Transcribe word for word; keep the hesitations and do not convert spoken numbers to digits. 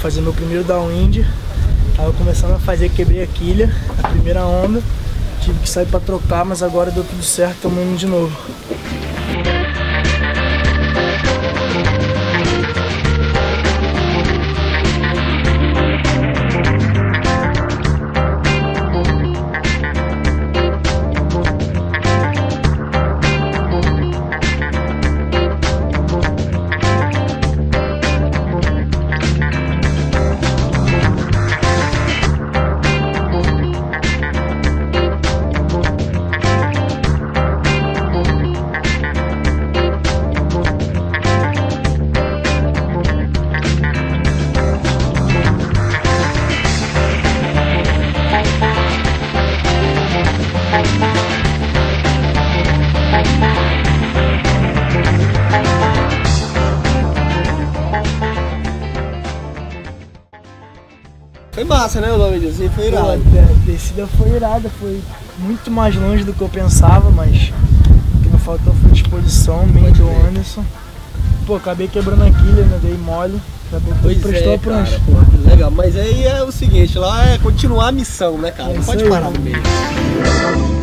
fazer meu primeiro downwind. Tava começando a fazer, quebrei a quilha, a primeira onda. Tive que sair pra trocar, mas agora deu tudo certo, estamos indo de novo. Foi massa, né, o nome disso? Foi irado. Pô, a descida foi irada, foi muito mais longe do que eu pensava, mas o que não faltou foi disposição, meio do Anderson. Pô, acabei quebrando a quilha, né? Dei mole, acabou que prestou é, a prancha. Cara, pô, legal, mas aí é o seguinte, lá é continuar a missão, né, cara? É não pode aí, parar no meio.